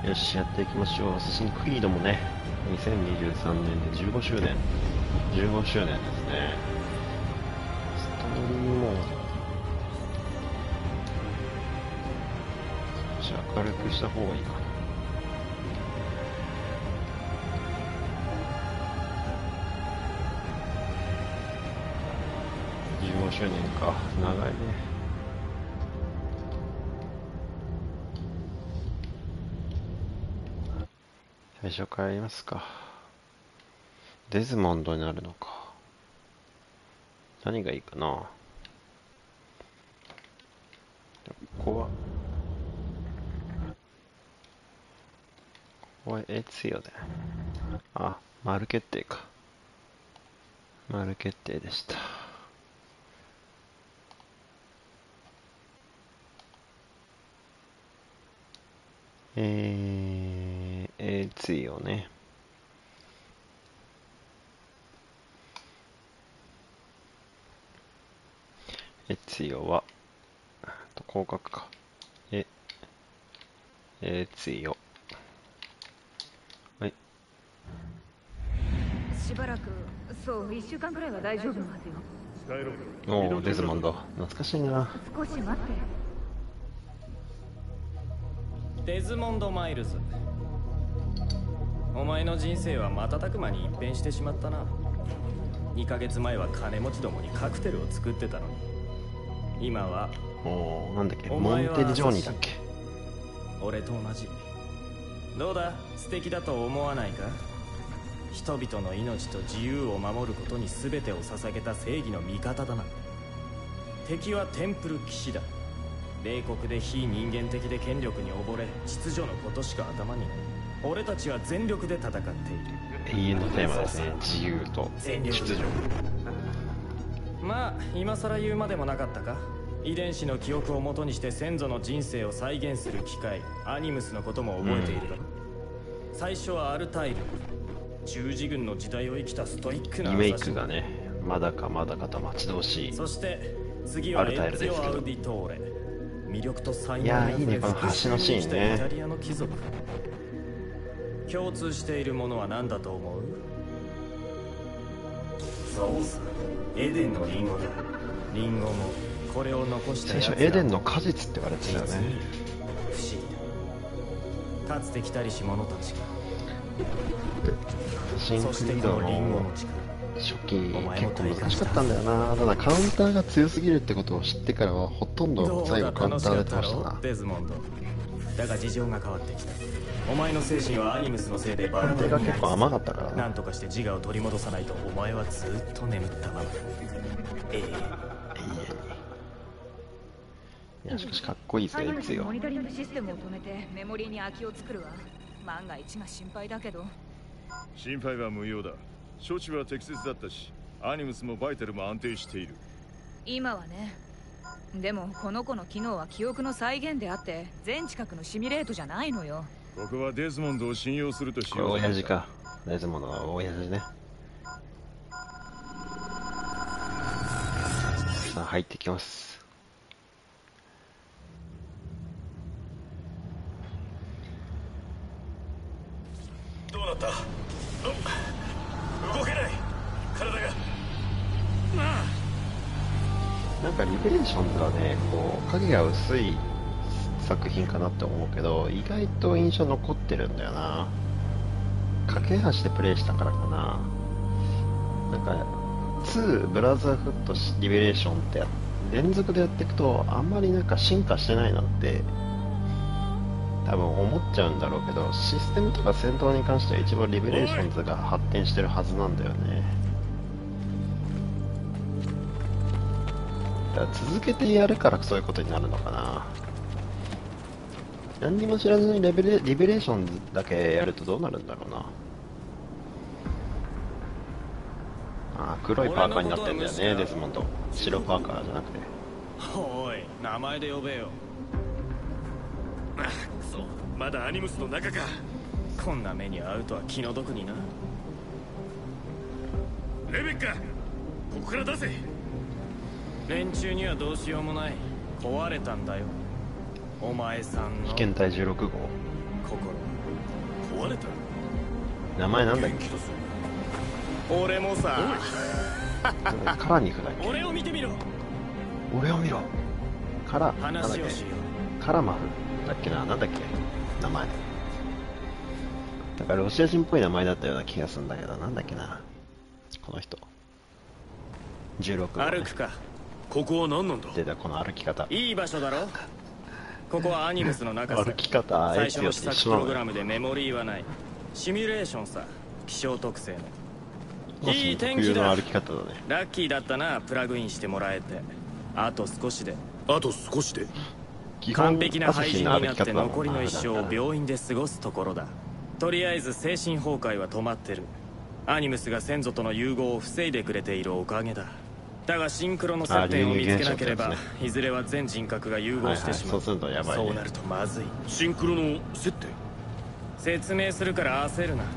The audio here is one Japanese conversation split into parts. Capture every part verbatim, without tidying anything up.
よし、やっていきましょう。アサシンクリードもね、にせんにじゅうさんねんでじゅうごしゅうねん。じゅうごしゅうねんですね。ストーリーも、少し明るくした方がいいかな。じゅうごしゅうねんか。長いね。最初からやりますか。デズモンドになるのか。何がいいかな。ここは、ここはエツィオで。あ、丸決定か。丸決定でした。えー、エツィオね。エツィオは、と広角か。え、エツィオ。はい。 しばらく、そう、いっしゅうかんくらいは大丈夫なんですよ。 おお、デズモンド。懐かしいな。 少し待って。 デズモンド・マイルズ、お前の人生は瞬く間に一変してしまったな。にかげつまえは金持ちどもにカクテルを作ってたのに、今はおお、なんだっけ、モンテリジョーニだっけ。 俺と同じ。どうだ、素敵だと思わないか。人々の命と自由を守ることに全てを捧げた正義の味方だな。敵はテンプル騎士だ。冷酷で非人間的で権力に溺れ、秩序のことしか頭にない。俺たちは全力で戦っている。 永遠のテーマですね。自由と秩序。 まあ今更言うまでもなかったか。遺伝子の記憶を元にして先祖の人生を再現する機械アニムスのことも覚えているだろ、うん、最初はアルタイル、十字軍の時代を生きたストイックなリメイクがね、まだかまだかと待ち遠しい。 そして次はエッツィオ・アウディトーレ、魅力と才能いやいいね、この橋のシーンね。 イタリアの貴族。共通しているものは何だと思う？そうさ、エデンのリンゴだ。リンゴもこれを残した最初エデンの果実って言われてたよね。 不思議だ。かつて来たりし者たちが、 シンクリードの初期結構難しかったんだよな。ただカウンターが強すぎるってことを知ってからはほとんど最後カウンターでやってましたな。 デズモンド、だが事情が変わってきた。お前の精神はアニムスのせいでバラテが結構甘かったからな。 なんとかして自我を取り戻さないとお前はずっと眠ったまま。ええいや、しかしかっこいいぜ、エツィオ。 モニタリングシステムを止めてメモリーに空きを作るわ。万が一が心配だけど。 心配は無用だ。処置は適切だったし、アニムスもバイタルも安定している。 今はね。でもこの子の機能は記憶の再現であって全知覚のシミュレートじゃないのよ。 ここはデズモンドを信用するとしよう。 これ親父か。デズモンドは親父ね。さあ入ってきます。 どうなった？動けない。体が。 なんかリベレーションズはね、こう影が薄い作品かなって思うけど、意外と印象残ってるんだよな。架け橋でプレイしたからかな。なんかツーブラザーフットリベレーションって連続でやっていくとあんまりなんか進化してないなって多分思っちゃうんだろうけど、システムとか戦闘に関しては一番リベレーションズが発展してるはずなんだよね。だから続けてやるからそういうことになるのかな。何にも知らずにレベレリベレーションズだけやるとどうなるんだろうな。ああ、黒いパーカーになってんだよね、デズモンド。白パーカーじゃなくて。 おい、名前で呼べよ。 あ、くそ、まだアニムスの中か。 こんな目に遭うとは気の毒にな。 レベッカ、ここから出せ。 連中にはどうしようもない。壊れたんだよ、お前さんの被験体じゅうろく号。 心。 壊れた。 名前なんだっけ。 俺もさ。 カラニフだっけ。 俺を見てみろ。 俺を見ろ。カラなんだっけ。 話をしよカラマフだっけな、なんだっけ名前。なんかロシア人っぽい名前だったような気がするんだけど、なんだっけなこの人。じゅうろく号、ね、 歩くか。 ここは何なんだ。 出たこの歩き方。 いい場所だろ。ここはアニムスの中さ。 歩き方最初の試一作プログラムでメモリーはない。シミュレーションさ。気象特性のいい天気だ。 歩き方だね。 ラッキーだったな、プラグインしてもらえて。あと少しであと少しで完璧な廃人になって残りの一生を病院で過ごすところだ。とりあえず精神崩壊は止まってる。アニムスが先祖との融合を防いでくれているおかげだ。だがシンクロの接点を見つけなければ、いずれは全人格が融合してしまう。 そうするとやばいね。 そうなるとまずい。 シンクロの接点。 説明するから焦るな。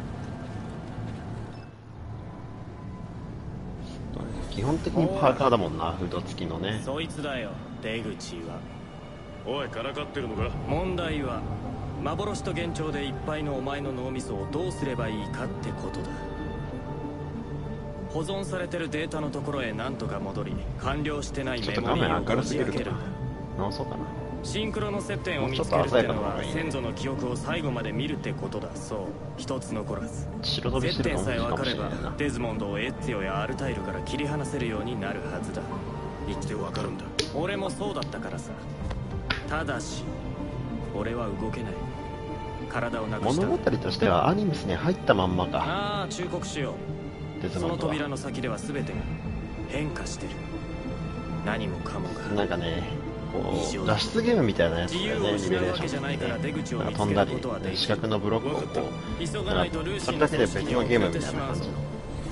基本的にパーカーだもんな、フード付きのね。 そいつだよ、出口は。 おい、からかってるのか。 問題は幻と幻聴でいっぱいのお前の脳みそをどうすればいいかってことだ。保存されてるデータのところへ何とか戻り、完了してないメモリーをこじ開けるんだ。 直そうかな。 シンクロの接点を見つけるってのは先祖の記憶を最後まで見るってことだ。そう、一つ残らず。 白飛びし接てる点さえ分かればかもしれないな。 デズモンドをエッツィオやアルタイルから切り離せるようになるはずだ。 言ってわかるんだ。 俺もそうだったからさ。ただし俺は動けない。体をなくした物語としてはアニムスに入ったまんまか。 ああ、忠告しよう。その扉の先では全てが変化してる。何もかもがなんかね、こう脱出ゲームみたいなやつだよね。リベレーションね。なんか飛んだり四角のブロックをこうなんかそれだけで別のゲームみたいな感じの。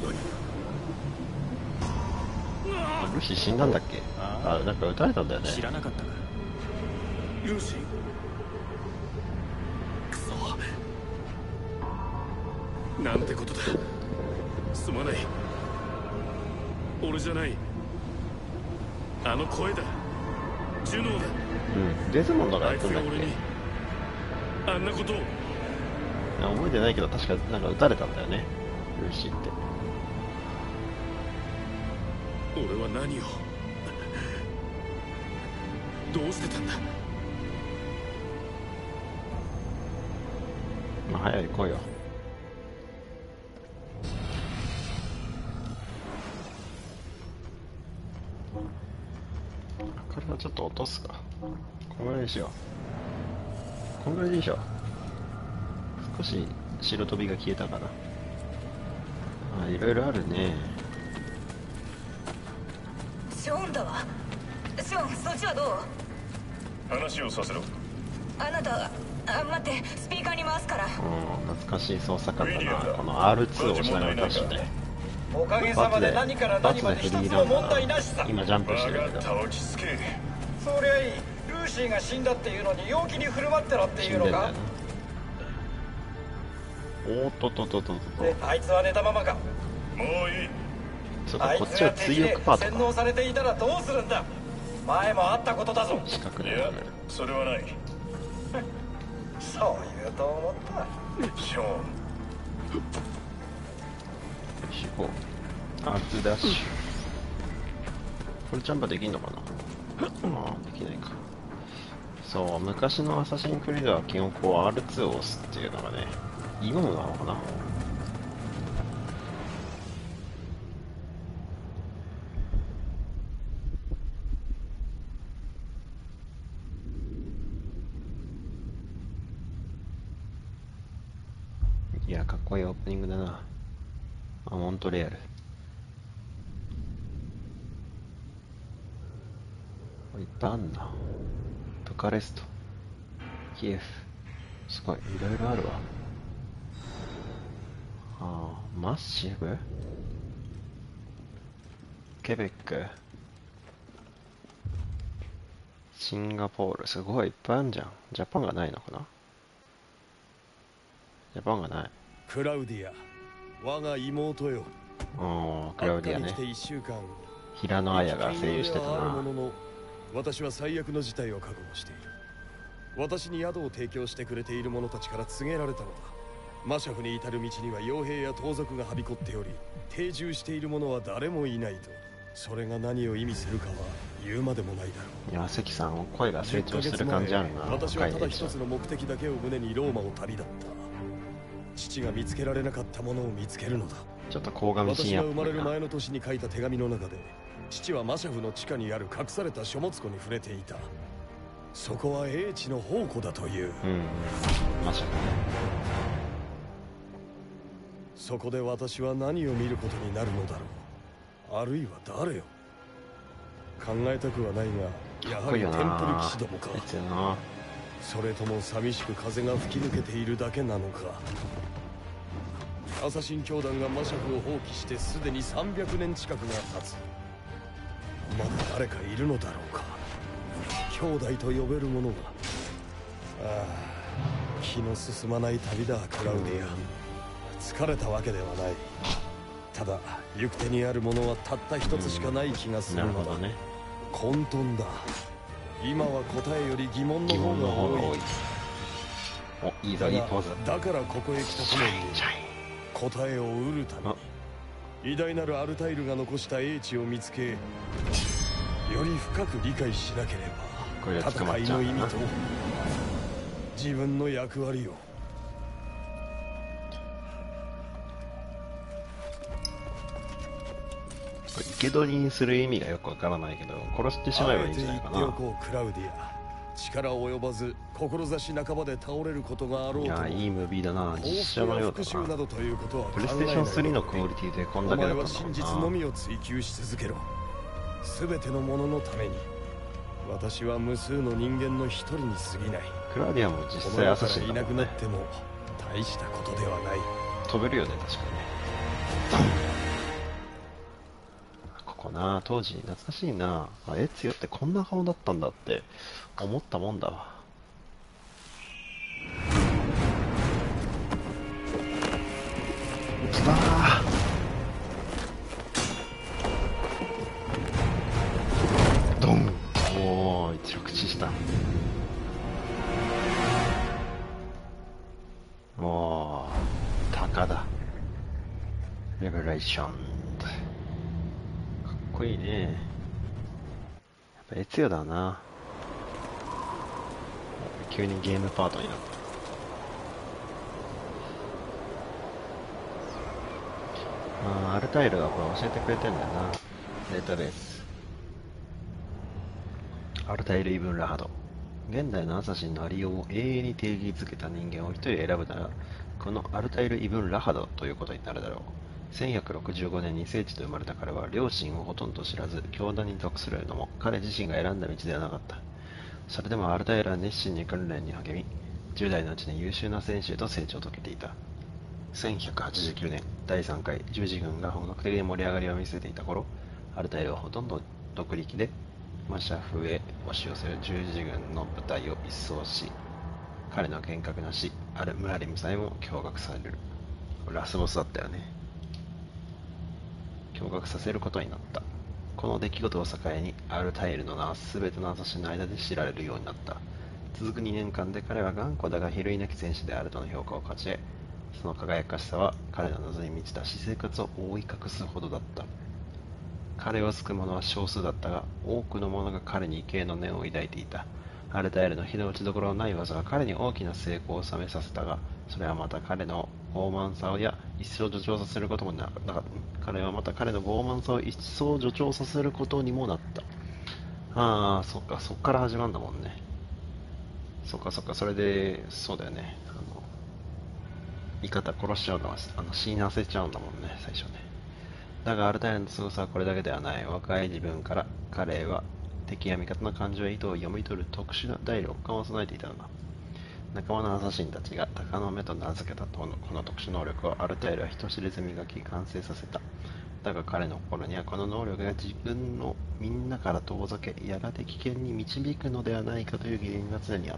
ルーシー死んだんだっけ。あ、なんか撃たれたんだよね。 知らなかったか。 ルーシー。くそ、なんてことだ。すまない。俺じゃない。あの声だ。ジュノーだ。 うん、デズモンドがやったんだっけ。 あんなことを。 覚えてないけど確かなんか撃たれたんだよね、ルーシーって。 俺は何をどうしてたんだ。 まあ早い来いよ。これはちょっと落とすか。こんぐらいにしよう。こんぐらいでいいでしょ。少し白飛びが消えたかな。あ、いろいろあるね。 ショーンだわ。ショーン、そっちはどう？ 話をさせろ。 あなた、あ、待って、スピーカーに回すから。 うん、懐かしい操作感だな。この アールツー を押しながら出してね。 おかげさまで何から何まで一つも問題なしさ。 今ジャンプしてるけど。 そりゃいい。ルーシーが死んだっていうのに陽気に振る舞ってろっていうのか。 おっとっとっとっとっと。 あいつは寝たままか。 もういい。 ちょっとこっちは追憶パートか。 洗脳されていたらどうするんだ。前もあったことだぞ。 四角で。 いや、それはない。 そう言うと思った。 ショーン。 四五。アールツーダッシュ。これジャンプできんのかな。ああ、できないか。そう、昔のアサシンクリードは基本こう アールツー を押すっていうのがね、イモムなのかな。いや、かっこいいオープニングだな。あ、モントレアル。いっぱいあんな。ブカレスト、キエフ、すごい、いろいろあるわ。ああ、マッシブ、ケベック、シンガポール、すごいいっぱいあるじゃん。ジャパンがないのかな。ジャパンがない。 クラウディア、我が妹よ。 ああ、クラウディアね。平野綾が声優してたな。 私は最悪の事態を覚悟している。私に宿を提供してくれている者たちから告げられたのだ。 マシャフに至る道には傭兵や盗賊がはびこっており、定住している者は誰もいないと。それが何を意味するかは言うまでもないだろう。 いや、関さん声が成長してる感じあるな。 私はただ一若いつの目的だけを胸にローマを旅立った。父が見つけられなかったものを見つけるのだ。 ちょっと高顔深私が生ま夜っぽいな。 れる前の年に書いた手紙の中で、父はマシャフの地下にある隠された書物庫に触れていた。そこは英知の宝庫だという。 うん、まさかね。 そこで私は何を見ることになるのだろう。あるいは誰よ。考えたくはないが、やはりテンプル騎士どもか。 別よな。 それとも寂しく風が吹き抜けているだけなのか。アサシン教団がマシャフを放棄してすでにさんびゃくねん近くが経つ。まだ誰かいるのだろうか。兄弟と呼べる者が。ああ、気の進まない旅だ、クラウディア。疲れたわけではない。ただ行く手にあるものはたった一つしかない気がするのだ。 ね、 混沌だ。今は答えより疑問の疑問の方が多い。 方が多い。お、いいぞ、いいポーズ。 だからここへ来たために答えを得るために偉大なるアルタイルが残した英知を見つけ、より深く理解しなけれこれば戦いが捕まっちゃうの意味と自分の役割を。 生け捕りにする意味がよくわからないけど、殺してしまえばいいんじゃないかあえて言っておな。 こう、クラウディア。力及ばず志半ばで倒れることがあろうといや、いいムービーだな。実写のよう復讐なだな。 どということは考プレイスえないテーションスリーのクオリティでこんだけだったんだお前は真実のみを追求し続けろ。全てのもののために。私は無数の人間の一人に過ぎない。 クラウディアも実この際ア世からいなサシンだもんね。 くなっても大したことではない。 飛べるよね、確かにね。ここな、当時懐かしいな。あ、エツヨってこんな顔だったんだって思ったもんだわ。来たー。ドン。おー、一力地した。おー、鷹だ。レベレーション。かっこいいね。やっぱエツヨだな。急にゲームパートになった。あー、アルタイルがこれ教えてくれてんだよな。データベース。アルタイル・イブン・ラハド。現代のアサシンのありようを永遠に定義づけた人間を一人選ぶなら、このアルタイル・イブン・ラハドということになるだろう。せんひゃくろくじゅうごねんに聖地と生まれた彼は両親をほとんど知らず、教団に属するのも彼自身が選んだ道ではなかった。それでもアルタイルは熱心に訓練に励み、じゅう代のうちに優秀な選手へと成長を遂げていた。せんひゃくはちじゅうきゅうねん、だいさんかい十字軍が本格的に盛り上がりを見せていた頃、アルタイルはほとんど独力でマシャフへ押し寄せる十字軍の部隊を一掃し、彼の厳格な死、アル・ムラリムさえも驚愕される。ラスボスだったよね。驚愕させることになった。この出来事を境に、アルタイルの名は全てのアサシンの間で知られるようになった。続くにねんかんで彼は頑固だが比類なき戦士であるとの評価を勝ち得、その輝かしさは彼の謎に満ちた私生活を覆い隠すほどだった。彼を救う者は少数だったが、多くの者が彼に畏敬の念を抱いていた。アルタイルの火の打ちどころのない技が彼に大きな成功を収めさせたが、それはまた彼の傲慢さや一層助長させることもなかった。彼はまた彼の傲慢さを一層助長させることにもなった。ああ、そっか、そっから始まるんだもんね。そっかそっか、それで、そうだよね。あの、味方殺しちゃうんだもん。あの、死なせちゃうんだもんね、最初ね。だがアルタイルの凄さはこれだけではない。若い自分から彼は敵や味方の感情や意図を読み取る特殊な第六感を備えていたのだ。仲間のアサシンたちが鷹の目と名付けたこのこの特殊能力をアルタイルは人知れず磨き完成させた。だが彼の心にはこの能力が自分のみんなから遠ざけ、やがて危険に導くのではないかという疑念が常にあった。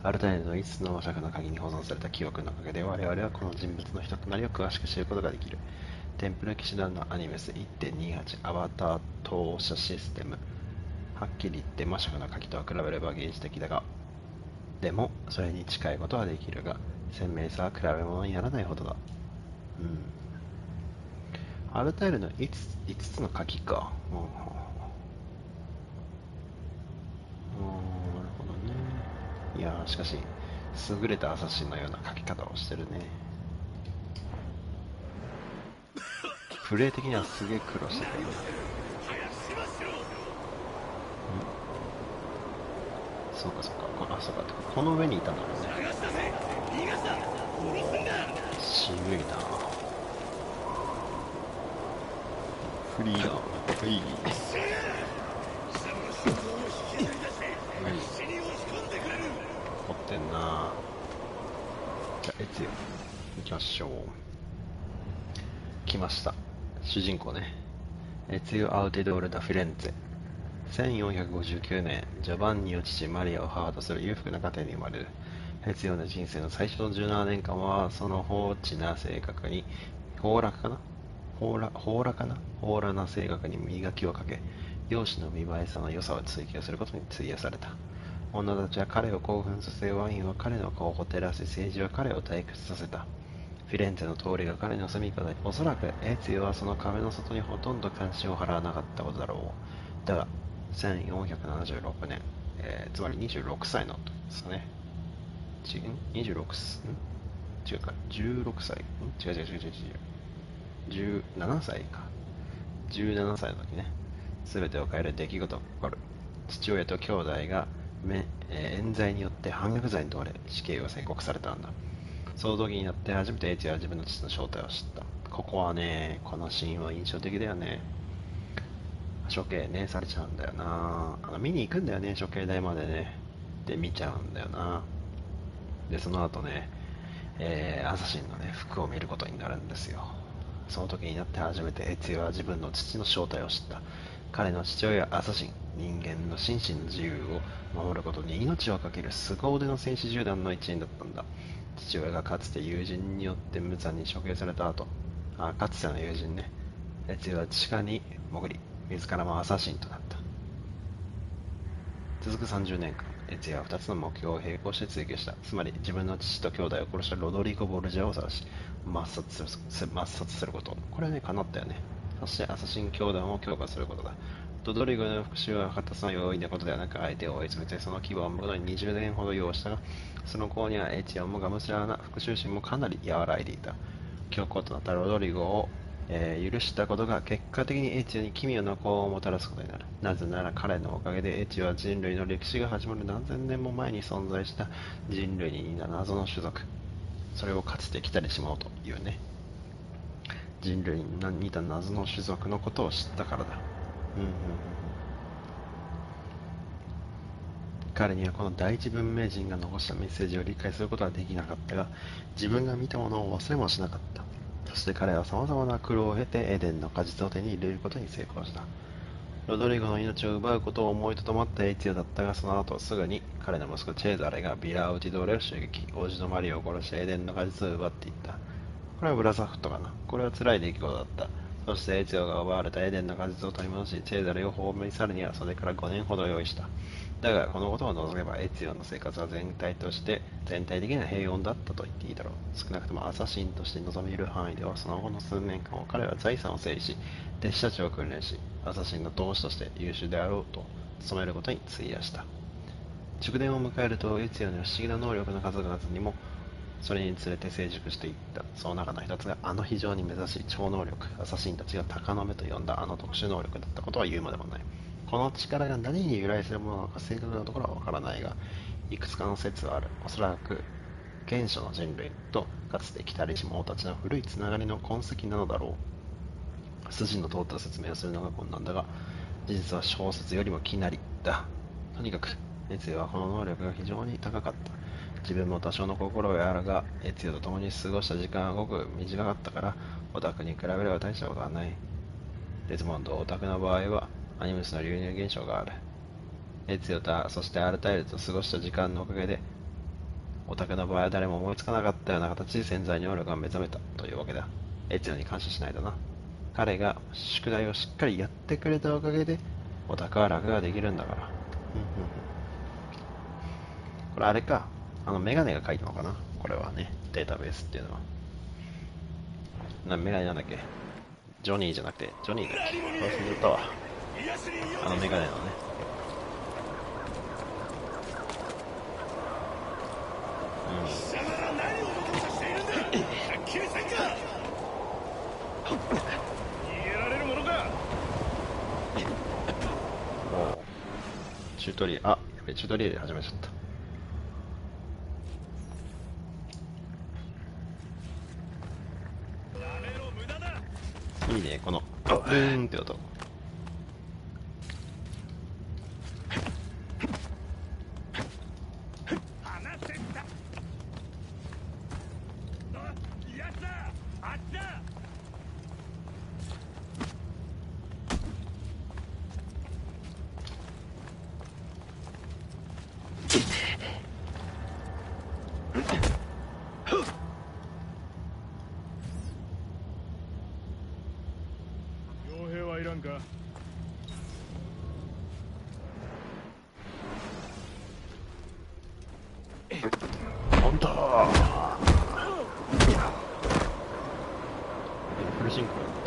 アルタイルのいつつの魔尺の鍵に保存された記憶のおかげで我々はこの人物の人となりを詳しく知ることができる。テンプル騎士団のアニメス いってんにじゅうはち アバター投射システム。はっきり言って魔尺の鍵とは比べれば原始的だが、でもそれに近いことはできるが、 鮮明さは比べ物にならないほどだ。うん。アルタイルの 5, 5つの鍵か。うん、うん、なるほどね。いやー、しかし、優れたアサシンのような書き方をしてるね。プレイ的にはすげえ苦労してたよ。そうかそうか、こあそうかこの上にいたんだもんね。渋いな。フリーダー、はい。凝ってんな。じゃあエツヨ行きましょう。来ました、主人公ね。エツヨ・アウテドール・ダ・フィレンツェ。せんよんひゃくごじゅうきゅうねん、ジョバンニを父マリアを母とする裕福な家庭に生まれる。エツヨの人生の最初のじゅうななねんかんは、その放置な性格に、放らかな放ら、放らかな放らな性格に磨きをかけ、容姿の見栄えさの良さを追求することに費やされた。女たちは彼を興奮させ、ワインは彼の顔をほてらせ、政治は彼を退屈させた。フィレンツェの通りが彼の住みかで、おそらくエツヨはその壁の外にほとんど関心を払わなかったことだろう。だが、せんよんひゃくななじゅうろくねん、えー、つまりにじゅうろくさいの時ですね。ちん ?にじゅうろく? ん違うか、じゅうろくさいん違う違う違う違う違う。じゅうななさいか。じゅうななさいの時ね、すべてを変える出来事が起こる。父親と兄弟が、えー、冤罪によって反逆罪に問われ、死刑を宣告されたんだ。その時になって初めてエイチは自分の父の正体を知った。ここはね、このシーンは印象的だよね。処刑ね、されちゃうんだよな。あの見に行くんだよね、処刑台までね。で、見ちゃうんだよな。で、その後ね、えー、アサシンのね、服を見ることになるんですよ。その時になって初めてエツヨは自分の父の正体を知った。彼の父親はアサシン、人間の心身の自由を守ることに命を懸ける凄腕の戦士集団の一員だったんだ。父親がかつて友人によって無残に処刑された後、あ、かつての友人ね、エツヨは地下に潜り、自らもアサシンとなった。続くさんじゅうねんかん、エツヨはふたつの目標を並行して追求した。つまり自分の父と兄弟を殺したロドリゴ・ボルジャを探し、抹殺する、抹殺すること。これはね、叶ったよね。そしてアサシン教団を強化することだ。ロドリゴの復讐は果たすのは容易なことではなく、相手を追い詰めてその規模を生むことににじゅうねんほど要したが、その頃にはエチオもがむしゃらな復讐心もかなり和らいでいた。強硬となったロドリゴを、えー、許したことが結果的にエチオに奇妙な幸運をもたらすことになる。なぜなら彼のおかげでエチオは人類の歴史が始まる何千年も前に存在した人類に似た謎の種族、それをかつて来たりしもうというね、人類に似た謎の種族のことを知ったからだ。うんうんうん、彼にはこの第一文明人が残したメッセージを理解することはできなかったが、自分が見たものを忘れもしなかった。そして彼は様々な苦労を経てエデンの果実を手に入れることに成功した。ロドリゴの命を奪うことを思いとどまったエイツィオだったが、その後すぐに彼の息子チェーザレがビラ・アウティドーレを襲撃、王子のマリオを殺してエデンの果実を奪っていった。これはブラザフットかな。これは辛い出来事だった。そしてエツヨが奪われたエデンの果実を取り戻し、チェーザレを葬り去るにはそれからごねんほど用意した。だが、このことを除けば、エツヨの生活は全体として、全体的な平穏だったと言っていいだろう。少なくともアサシンとして望める範囲では、その後の数年間を彼は財産を整理し、弟子たちを訓練し、アサシンの同志として優秀であろうと努めることに費やした。熟年を迎えると、エツヨには不思議な能力の数々にも、それにつれて成熟していった。その中の一つが、あの非常に珍しい超能力、アサシンたちが鷹の目と呼んだあの特殊能力だったことは言うまでもない。この力が何に由来するものなのか正確なところはわからないが、いくつかの説はある。おそらく、原初の人類とかつて来たりし者たちの古いつながりの痕跡なのだろう。筋の通った説明をするのが困難だが、事実は小説よりもきなりだ。とにかく、エツヨはこの能力が非常に高かった。自分も多少の心があるが、エツヨと共に過ごした時間はごく短かったから、オタクに比べれば大したことはない。デズモンドオタクの場合は、アニムスの流入現象がある。エツヨと、そしてアルタイルと過ごした時間のおかげで、オタクの場合は誰も思いつかなかったような形で潜在能力が目覚めたというわけだ。エツヨに感謝しないとな。彼が宿題をしっかりやってくれたおかげで、オタクは楽ができるんだから。これあれか。あの、メガネが書いたのかなこれはね。 データベースっていうのは。な、メガネなんだっけ、ジョニーじゃなくて、ジョニーだっけ、忘れちゃったわ。あのメガネのね。うん。 貴様ら何をもたもたしているんだ。はっきりせんか。逃げられるものか。 おう、チュートリアル、あ、やべ、チュートリアル始めちゃった。いいね、このブーンって音。 傭兵はいらんか。 本当フルシンクロだった。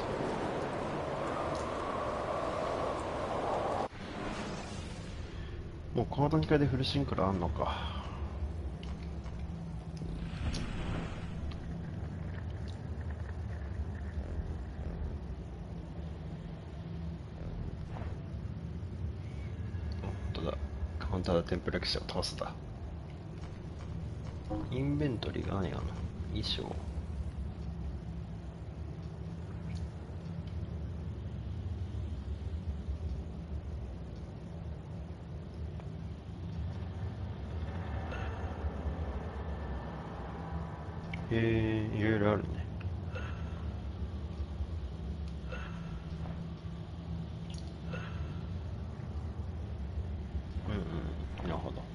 もうこの段階でフルシンクロあんのか。本当だ、カウンターでテンプレクシを倒すだ。インベントリーが何やの、衣装。へえ、いろいろあるね。うんうん、なるほど。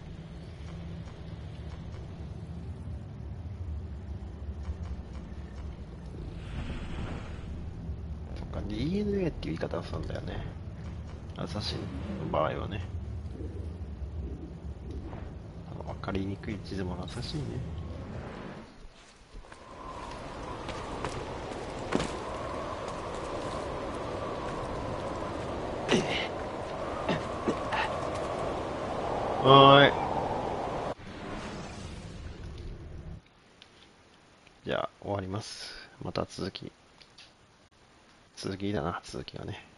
そっか、ディーエヌエー っていう言い方をするんだよね。アサシンの場合はね。わかりにくい地図も優しいね。はーい。じゃあ終わります。また続き。続きだな、続きはね。